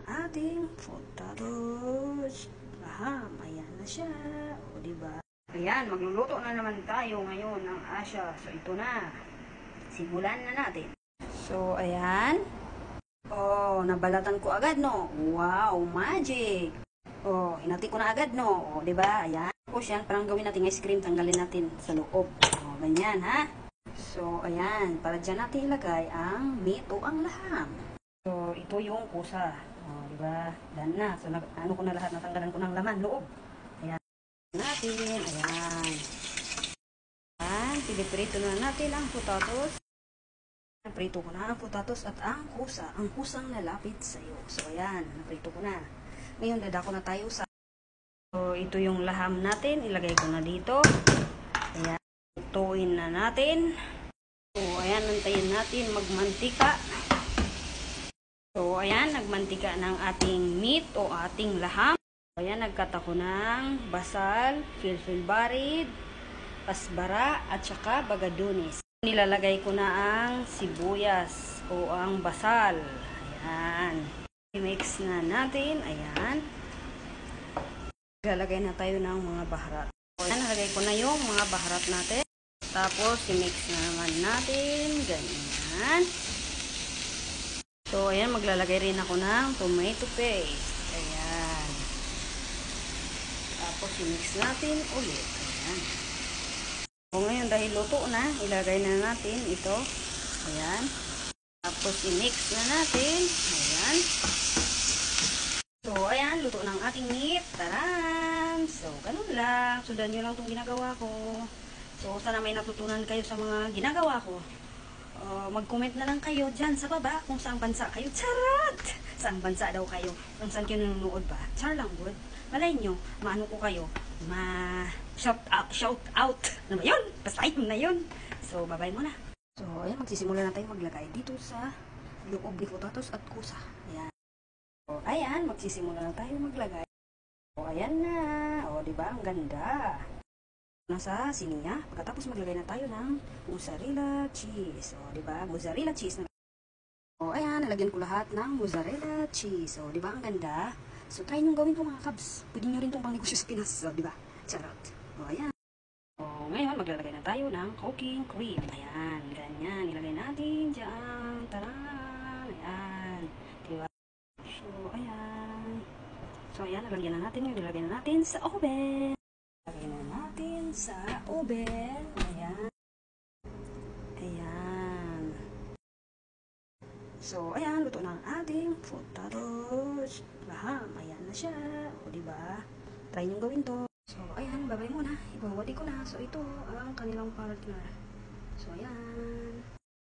ating potatoes. Ayan na siya. O, diba? Ayan, magluluto na naman tayo ngayon ng asya. So, ito na. Simulan na natin. So, ayan. Oh, nabalatan ko agad, no? Wow, magic! Oh, hinati ko na agad, no? Oh, diba? Ayan. Tapos yan, parang gawin natin ice cream. Tanggalin natin sa loob. Oh, ganyan, ha? So, ayan. Para dyan natin ilagay ang meat o ang laham. So, ito yung kusa. Oh, diba? Dan na. So, ano ko na lahat, natanggalan ko ng laman, loob. Ayan. Natin. Ayan. Ayan. Piliprito na natin ang potatoes. Naprito ko na ang potatoes at ang kusa. Ang kusang nalapit sa'yo. So, ayan. Naprito ko na. Ngayon, dadako na tayo sa... So, ito yung laham natin. Ilagay ko na dito. Ayan. Ituin na natin. So, ayan. Nantayin natin magmantika. So, ayan, nagmantika ng ating meat o ating laham. So, ayan, nagkata ko ng basal, filfil-barid, pasbara, at saka bagadunis. Nilalagay ko na ang sibuyas o ang basal. Ayan. I-mix na natin. Ayan. Lalagay na tayo ng mga baharat. So, ayan, nalagay ko na yung mga baharat natin. Tapos, i-mix na naman natin. Ganyan. So, ayan, maglalagay rin ako ng tomato paste. Ayan. Tapos, i-mix natin ulit. Ayan. So, ngayon, dahil luto na, ilagay na natin ito. Ayan. Tapos, i-mix na natin. Ayan. So, ayan, luto ng ating meat. Taran! So, ganun lang. Sundan nyo lang itong ginagawa ko. So, sana may natutunan kayo sa mga ginagawa ko. Mag-comment na lang kayo dyan sa baba kung saang bansa kayo. Charot! Saang bansa daw kayo? Kung saan kayo nanonood ba? Char lang, good. Malay nyo, maano ko kayo? Shout out. Ano ba yun? Basta yun na yun. So, bye-bye muna. So, ayan, magsisimula na tayo maglagay dito sa loob ni potatoes at kusa. Ayan. So, ayan, magsisimula na tayo maglagay. So, ayan na. O, diba? Ang ganda. Nasa siniya. Pagkatapos maglagay na tayo ng mozzarella cheese. O, diba? Mozzarella cheese na. O, ayan. Nalagyan ko lahat ng mozzarella cheese. O, diba? Ang ganda. So, try nyo gawin to mga kabs. Pwede nyo rin itong pang negosyo sa Pinas. O, diba? Charot. O, ayan. O, ngayon, maglalagay na tayo ng cooking cream. Ayan. Ganyan. Ilagay natin dyan. Taran. Ayan. Diba? So, ayan. So, ayan. Nalagyan na natin. Ngayon, nilagay na natin sa oven. Lagay na natin sa oven. Ayan. Ayan. So, ayan. Luto ng ating potatoes. Laham. Ayan na siya. O, diba? Try nyo gawin to. So, ayan. Babay muna. Ibawadi ko na. So, ito ang kanilang partner. So, ayan.